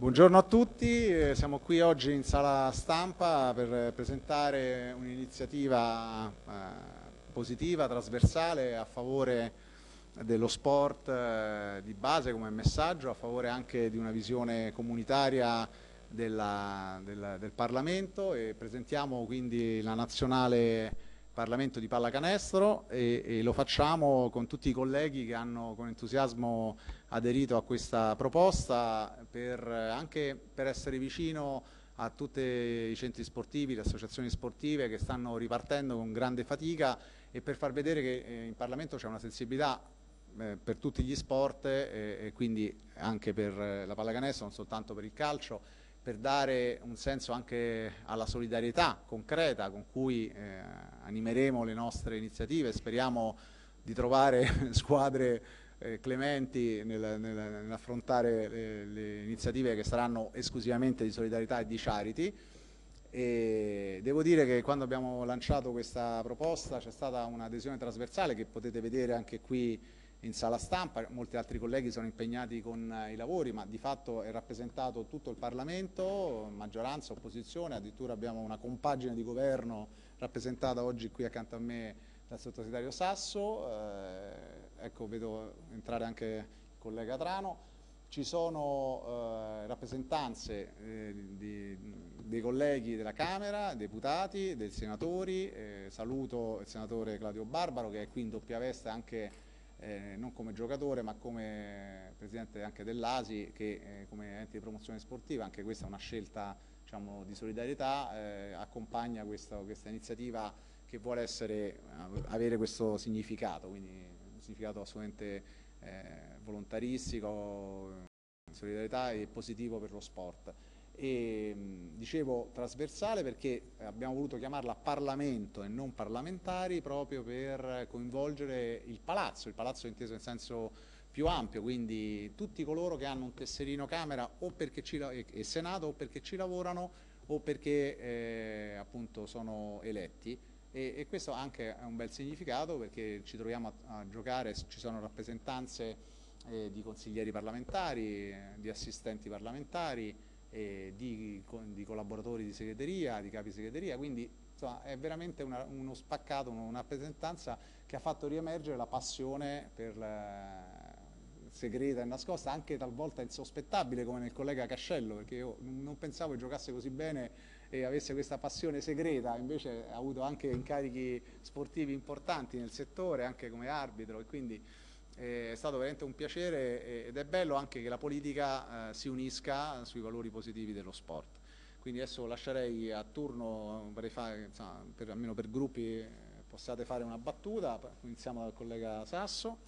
Buongiorno a tutti, siamo qui oggi in sala stampa per presentare un'iniziativa positiva, trasversale a favore dello sport di base come messaggio, a favore anche di una visione comunitaria del Parlamento, e presentiamo quindi la nazionale Parlamento di pallacanestro e lo facciamo con tutti i colleghi che hanno con entusiasmo aderito a questa proposta anche per essere vicino a tutti i centri sportivi, le associazioni sportive che stanno ripartendo con grande fatica, e per far vedere che in Parlamento c'è una sensibilità per tutti gli sport e quindi anche per la pallacanestro, non soltanto per il calcio, per dare un senso anche alla solidarietà concreta con cui animeremo le nostre iniziative. Speriamo di trovare squadre clementi nell'affrontare le iniziative che saranno esclusivamente di solidarietà e di charity. E devo dire che quando abbiamo lanciato questa proposta c'è stata un'adesione trasversale che potete vedere anche qui in sala stampa. Molti altri colleghi sono impegnati con i lavori, ma di fatto è rappresentato tutto il Parlamento, maggioranza, opposizione, addirittura abbiamo una compagine di governo rappresentata oggi qui accanto a me dal sottosegretario Sasso, ecco, vedo entrare anche il collega Trano. Ci sono rappresentanze dei colleghi della Camera, deputati, dei senatori. Saluto il senatore Claudio Barbaro, che è qui in doppia veste anche non come giocatore ma come presidente anche dell'ASI, che come ente di promozione sportiva, anche questa è una scelta, diciamo, di solidarietà, accompagna questa iniziativa che vuole avere questo significato, quindi un significato assolutamente volontaristico, solidarietà e positivo per lo sport. E dicevo trasversale perché abbiamo voluto chiamarla Parlamento e non parlamentari, proprio per coinvolgere il palazzo inteso nel senso più ampio, quindi tutti coloro che hanno un tesserino Camera o perché e Senato, o perché ci lavorano o perché appunto sono eletti. E questo anche è un bel significato, perché ci troviamo a giocare, ci sono rappresentanze di consiglieri parlamentari, di assistenti parlamentari, di collaboratori di segreteria, di capi segreteria, quindi insomma, è veramente uno spaccato, una rappresentanza che ha fatto riemergere la passione per segreta e nascosta, anche talvolta insospettabile, come nel collega Cascello, perché io non pensavo che giocasse così bene e avesse questa passione segreta. Invece ha avuto anche incarichi sportivi importanti nel settore, anche come arbitro, e quindi è stato veramente un piacere, ed è bello anche che la politica si unisca sui valori positivi dello sport. Quindi adesso lascerei a turno, insomma, almeno per gruppi, possiate fare una battuta. Iniziamo dal collega Sasso.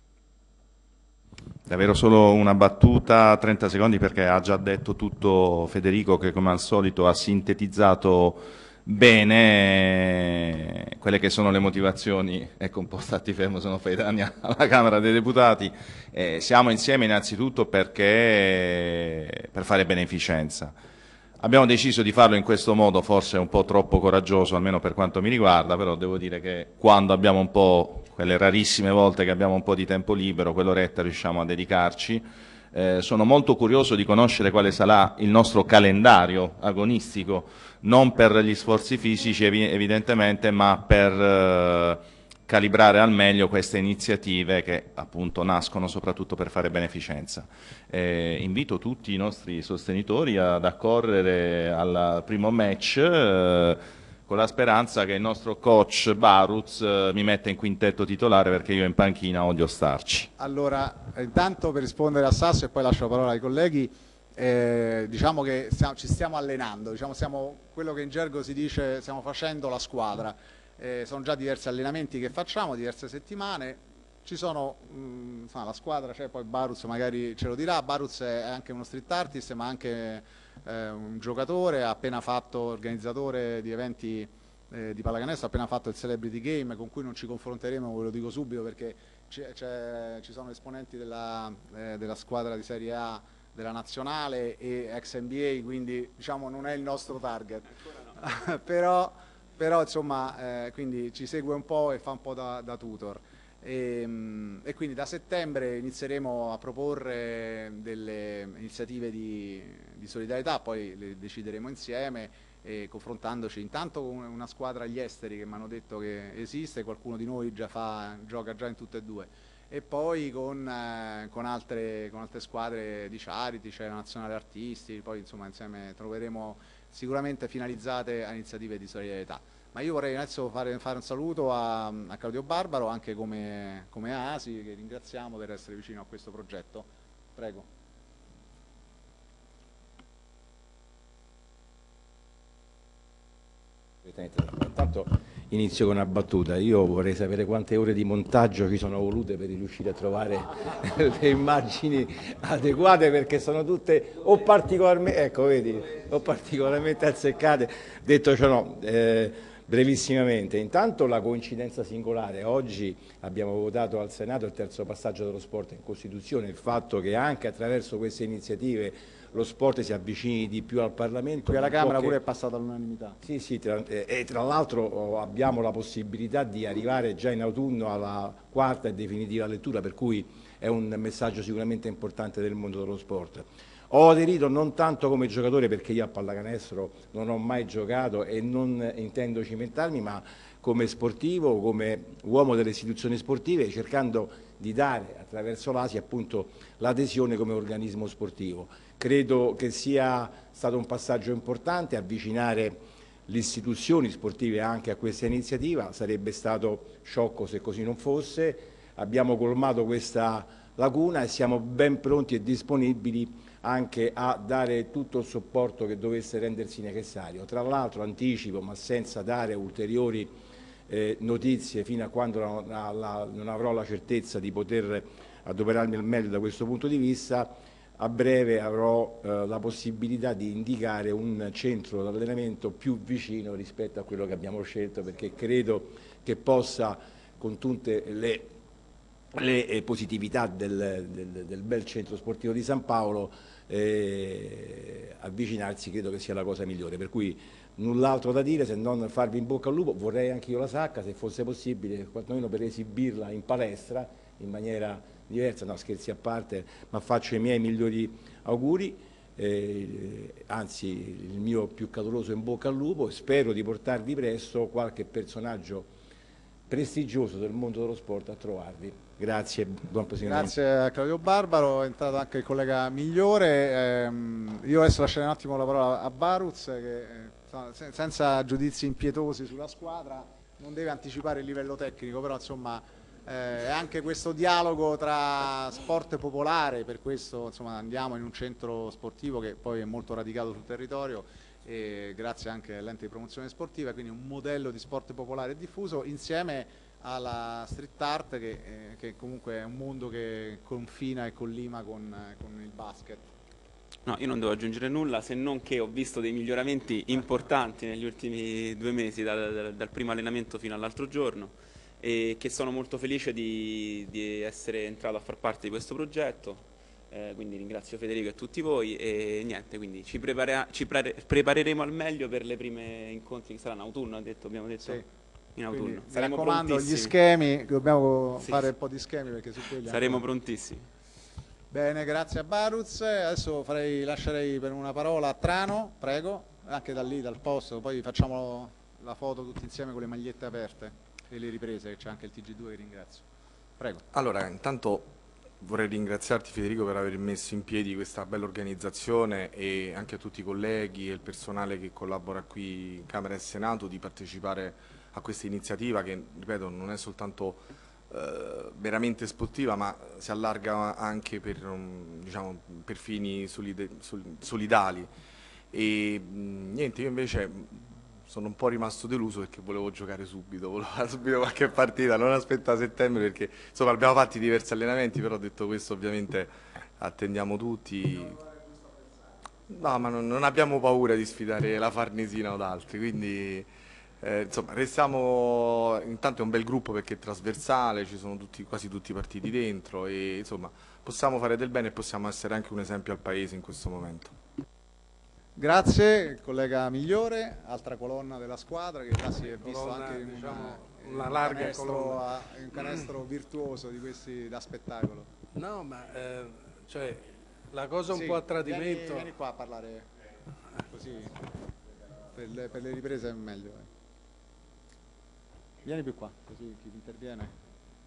Davvero solo una battuta, 30 secondi, perché ha già detto tutto Federico, che come al solito ha sintetizzato bene quelle che sono le motivazioni. Ecco, un po' stati fermo, sono Faidani alla Camera dei Deputati. Siamo insieme innanzitutto per fare beneficenza. Abbiamo deciso di farlo in questo modo, forse un po' troppo coraggioso, almeno per quanto mi riguarda, però devo dire che quando abbiamo un po', quelle rarissime volte che abbiamo un po' di tempo libero, quell'oretta riusciamo a dedicarci. Sono molto curioso di conoscere quale sarà il nostro calendario agonistico, non per gli sforzi fisici evidentemente, ma per calibrare al meglio queste iniziative che appunto nascono soprattutto per fare beneficenza. Invito tutti i nostri sostenitori ad accorrere al primo match con la speranza che il nostro coach Baruz mi metta in quintetto titolare, perché io in panchina odio starci. Allora, intanto per rispondere a Sasso e poi lascio la parola ai colleghi, diciamo che ci stiamo allenando, diciamo, quello che in gergo si dice, stiamo facendo la squadra. Sono già diversi allenamenti che facciamo, diverse settimane. Ci sono, la squadra c'è, poi Baruz magari ce lo dirà. Baruz è anche uno street artist, ma anche un giocatore, ha appena fatto organizzatore di eventi di pallacanestro, ha appena fatto il Celebrity Game, con cui non ci confronteremo, ve lo dico subito, perché ci sono esponenti della squadra di Serie A della nazionale e ex NBA, quindi diciamo non è il nostro target. però insomma, quindi ci segue un po' e fa un po' da tutor. e quindi da settembre inizieremo a proporre delle iniziative di solidarietà, poi le decideremo insieme e confrontandoci intanto con una squadra agli esteri che mi hanno detto che esiste, qualcuno di noi gioca già in tutte e due, e poi con altre squadre di charity, c'è la Nazionale Artisti, poi insomma insieme troveremo sicuramente finalizzate a iniziative di solidarietà. Ma io vorrei adesso fare un saluto a Claudio Barbaro, anche come ASI, che ringraziamo per essere vicino a questo progetto. Prego. Intanto inizio con una battuta. Io vorrei sapere quante ore di montaggio ci sono volute per riuscire a trovare le immagini adeguate, perché sono tutte o particolarmente, ecco, vedi, o particolarmente azzeccate. Detto ciò, no, brevissimamente, intanto la coincidenza singolare: oggi abbiamo votato al Senato il terzo passaggio dello sport in Costituzione, il fatto che anche attraverso queste iniziative lo sport si avvicini di più al Parlamento. Qui alla Camera pure è passata all'unanimità. Sì, e tra l'altro abbiamo la possibilità di arrivare già in autunno alla quarta e definitiva lettura, per cui è un messaggio sicuramente importante del mondo dello sport. Ho aderito non tanto come giocatore, perché io a pallacanestro non ho mai giocato e non intendo cimentarmi, ma come sportivo, come uomo delle istituzioni sportive, cercando di dare attraverso l'ASI appunto l'adesione come organismo sportivo. Credo che sia stato un passaggio importante avvicinare le istituzioni sportive anche a questa iniziativa. Sarebbe stato sciocco se così non fosse. Abbiamo colmato questa lacuna e siamo ben pronti e disponibili anche a dare tutto il supporto che dovesse rendersi necessario. Tra l'altro anticipo, ma senza dare ulteriori notizie fino a quando non avrò la certezza di poter adoperarmi al meglio da questo punto di vista, a breve avrò la possibilità di indicare un centro di allenamento più vicino rispetto a quello che abbiamo scelto, perché credo che possa, con tutte le positività del bel centro sportivo di San Paolo, avvicinarsi, credo che sia la cosa migliore. Per cui null'altro da dire se non farvi in bocca al lupo. Vorrei anche io la sacca, se fosse possibile, quantomeno per esibirla in palestra in maniera diversa. No, scherzi a parte, ma faccio i miei migliori auguri, anzi il mio più caloroso in bocca al lupo, e spero di portarvi presto qualche personaggio prestigioso del mondo dello sport a trovarvi. Grazie, buon proseguimento. Grazie a Claudio Barbaro, è entrato anche il collega Migliore. Io adesso lascerei un attimo la parola a Baruz, che senza giudizi impietosi sulla squadra non deve anticipare il livello tecnico, però insomma è anche questo dialogo tra sport popolare, per questo insomma andiamo in un centro sportivo che poi è molto radicato sul territorio, e grazie anche all'ente di promozione sportiva, quindi un modello di sport popolare diffuso insieme alla street art che comunque è un mondo che confina e collima con il basket. No, io non devo aggiungere nulla, se non che ho visto dei miglioramenti importanti negli ultimi 2 mesi, dal primo allenamento fino all'altro giorno, e che sono molto felice di essere entrato a far parte di questo progetto. Quindi ringrazio Federico e tutti voi, e niente, quindi ci prepareremo al meglio per le prime incontri che saranno autunno, abbiamo detto? Sì. In autunno. Quindi, saremo prontissimi. Gli schemi, dobbiamo fare un po' di schemi, perché su quelli saremo prontissimi. Bene, grazie a Baruz. Adesso lascerei per una parola a Trano, prego, anche da lì, dal posto, poi facciamo la foto tutti insieme con le magliette aperte e le riprese, che c'è anche il TG2 che ringrazio. Prego. Allora, intanto vorrei ringraziarti Federico per aver messo in piedi questa bella organizzazione, e anche a tutti i colleghi e il personale che collabora qui in Camera e Senato di partecipare a questa iniziativa che, ripeto, non è soltanto veramente sportiva, ma si allarga anche per, diciamo, per fini solidali. E niente, io invece sono un po' rimasto deluso perché volevo giocare subito, volevo fare subito qualche partita, non aspettare settembre, perché insomma abbiamo fatto diversi allenamenti, però detto questo ovviamente attendiamo tutti. No, ma non abbiamo paura di sfidare la Farnesina o altri, quindi insomma restiamo, intanto è un bel gruppo perché è trasversale, ci sono quasi tutti i partiti dentro, e insomma possiamo fare del bene e possiamo essere anche un esempio al Paese in questo momento. Grazie, collega Migliore, altra colonna della squadra che già si è visto anche in una larga colonna. Un canestro virtuoso di questi da spettacolo. No, ma cioè, la cosa un Sì, po' a tradimento... Vieni qua a parlare, così per le riprese è meglio. Vieni più qua, così chi interviene.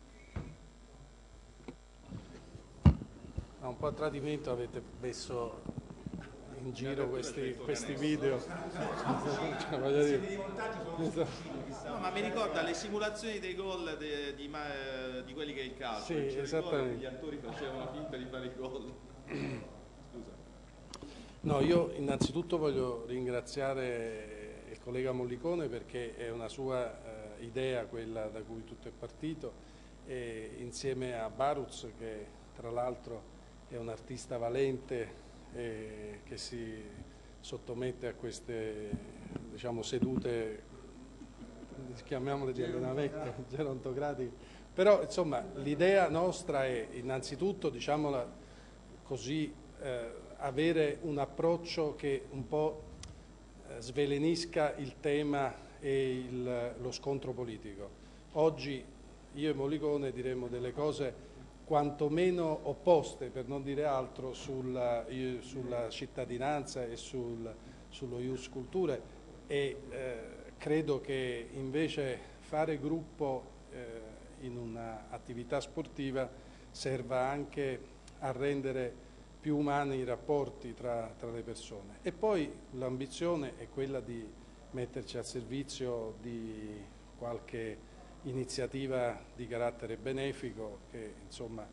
Un po' a tradimento avete messo in giro questi video. Cioè, voglio dire. No, ma mi ricorda le simulazioni dei gol di quelli che è il calcio. Sì, esattamente. Gli attori facevano finta di fare i gol. Scusa. No, io innanzitutto voglio ringraziare il collega Mollicone perché è una sua idea quella da cui tutto è partito, e insieme a Baruz, che tra l'altro è un artista valente che si sottomette a queste, diciamo, sedute, chiamiamole di allenamento, gerontocratiche. Però insomma l'idea nostra è innanzitutto, diciamola così, avere un approccio che un po' svelenisca il tema e lo scontro politico. Oggi io e Mollicone diremo delle cose quantomeno opposte, per non dire altro, sulla cittadinanza e sullo ius culturae, e credo che invece fare gruppo in un'attività sportiva serva anche a rendere più umani i rapporti tra le persone. E poi l'ambizione è quella di metterci al servizio di qualche iniziativa di carattere benefico che insomma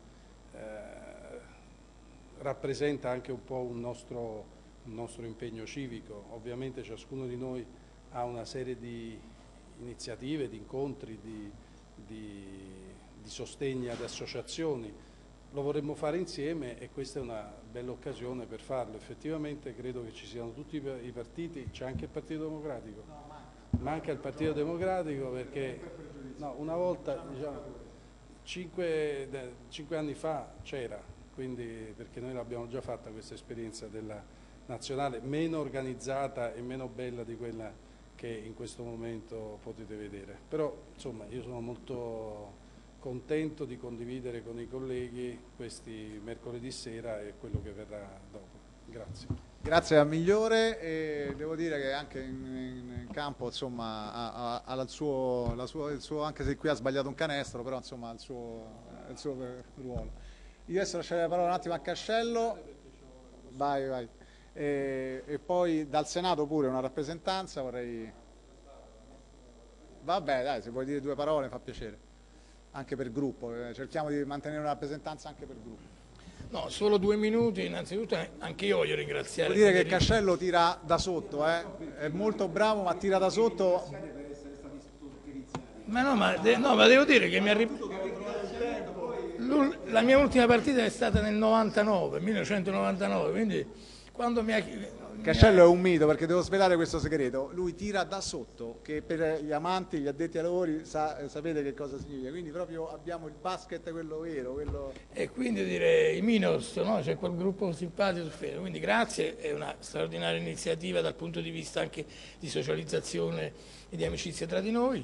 rappresenta anche un po' un nostro impegno civico. Ovviamente ciascuno di noi ha una serie di iniziative, di incontri, di sostegni ad associazioni. Lo vorremmo fare insieme e questa è una bella occasione per farlo. Effettivamente credo che ci siano tutti i partiti, c'è anche il Partito Democratico. Manca il Partito Democratico perché no, una volta, diciamo, 5 anni fa c'era, quindi perché noi l'abbiamo già fatta questa esperienza della nazionale, meno organizzata e meno bella di quella che in questo momento potete vedere. Però insomma io sono molto contento di condividere con i colleghi questi mercoledì sera e quello che verrà dopo. Grazie. Grazie a Migliore, e devo dire che anche in campo insomma ha il suo, anche se qui ha sbagliato un canestro, però insomma ha il suo ruolo. Io adesso lascerei la parola un attimo a Cascello, vai. E poi dal Senato pure una rappresentanza, vorrei... Vabbè dai, se vuoi dire due parole fa piacere, anche per gruppo, cerchiamo di mantenere una rappresentanza anche per gruppo. No, solo 2 minuti. Innanzitutto anche io voglio ringraziare. Devo dire che Cascello tira da sotto, è molto bravo, ma tira da sotto. Ma devo dire che la mia ultima partita è stata nel 1999, quindi quando Cascello è un mito, perché devo svelare questo segreto, lui tira da sotto, che per gli amanti, gli addetti ai lavori sapete che cosa significa, quindi proprio abbiamo il basket quello vero. E quindi direi i Minos, no? C'è quel gruppo simpatico su Facebook, quindi grazie, è una straordinaria iniziativa dal punto di vista anche di socializzazione e di amicizia tra di noi,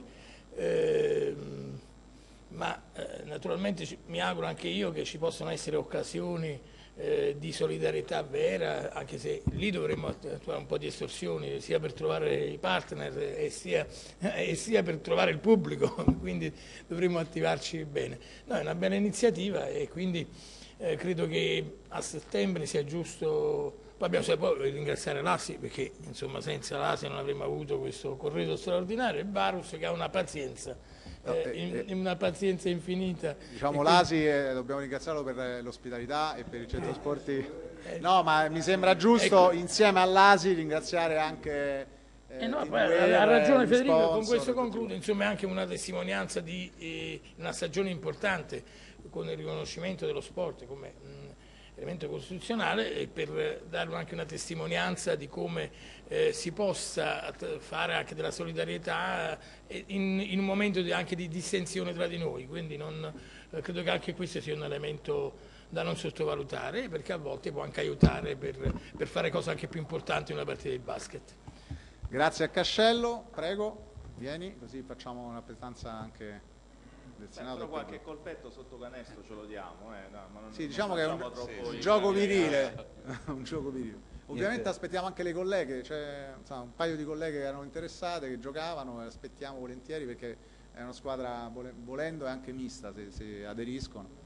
ma naturalmente mi auguro anche io che ci possano essere occasioni di solidarietà vera, anche se lì dovremmo attuare un po' di estorsioni sia per trovare i partner e sia per trovare il pubblico, quindi dovremmo attivarci bene. No, è una bella iniziativa e quindi credo che a settembre sia giusto. Poi abbiamo ringraziare l'ASI perché insomma senza l'ASI non avremmo avuto questo corredo straordinario, e Barus che ha una pazienza. Una pazienza infinita. Diciamo l'ASI dobbiamo ringraziarlo per l'ospitalità e per il centro sportivo. No, ma mi sembra giusto insieme all'ASI ringraziare anche ha ragione Federico, sponsor, con questo concludo, insomma è anche una testimonianza di una stagione importante con il riconoscimento dello sport come elemento costituzionale, e per dare anche una testimonianza di come si possa fare anche della solidarietà in un momento anche di distensione tra di noi, quindi credo che anche questo sia un elemento da non sottovalutare, perché a volte può anche aiutare per fare cose anche più importanti in una partita di basket. Grazie a Cascello, prego. vieni, così facciamo una rappresentanza anche del Senato. Però qualche colpetto sotto canestro ce lo diamo, no, ma non, sì, diciamo che è un gioco virile. Un gioco virile. Ovviamente aspettiamo anche le colleghe, c'è un paio di colleghe che erano interessate, che giocavano, e aspettiamo volentieri perché è una squadra volendo è anche mista se aderiscono.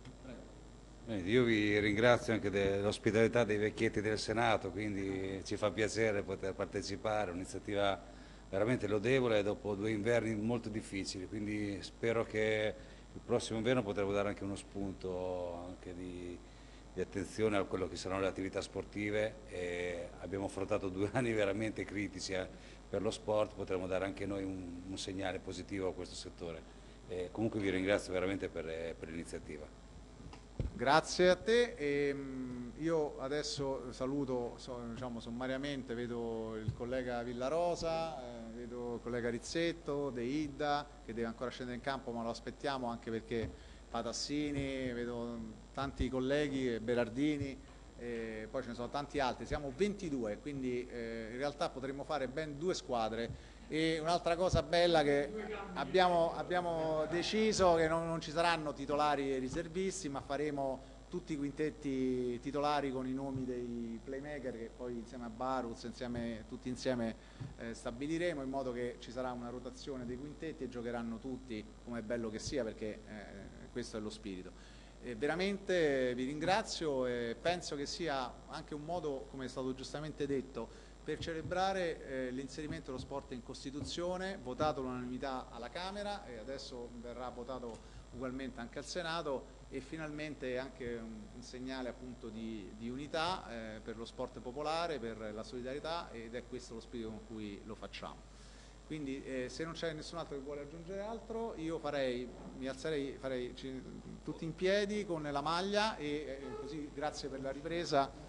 Io vi ringrazio anche dell'ospitalità dei vecchietti del Senato, quindi ci fa piacere poter partecipare, è un'iniziativa veramente lodevole dopo 2 inverni molto difficili, quindi spero che il prossimo inverno potremo dare anche uno spunto anche di attenzione a quello che saranno le attività sportive e abbiamo affrontato 2 anni veramente critici per lo sport, potremo dare anche noi un segnale positivo a questo settore. Comunque vi ringrazio veramente per l'iniziativa. Grazie a te. Io adesso saluto sommariamente, vedo il collega Villarosa, vedo il collega Rizzetto, De Idda che deve ancora scendere in campo ma lo aspettiamo anche perché Patassini, vedo tanti colleghi, Berardini, poi ce ne sono tanti altri, siamo 22 quindi in realtà potremmo fare ben 2 squadre. E un'altra cosa bella che abbiamo deciso che non ci saranno titolari e riservisti, ma faremo tutti i quintetti titolari con i nomi dei playmaker che poi insieme a Baruz, tutti insieme stabiliremo, in modo che ci sarà una rotazione dei quintetti e giocheranno tutti, come è bello che sia, perché questo è lo spirito. Veramente vi ringrazio e penso che sia anche un modo, come è stato giustamente detto, per celebrare l'inserimento dello sport in Costituzione, votato all'unanimità alla Camera e adesso verrà votato ugualmente anche al Senato, e finalmente anche un segnale appunto di unità per lo sport popolare, per la solidarietà, ed è questo lo spirito con cui lo facciamo. Quindi se non c'è nessun altro che vuole aggiungere altro, io mi alzerei, farei tutti in piedi con la maglia e così grazie per la ripresa.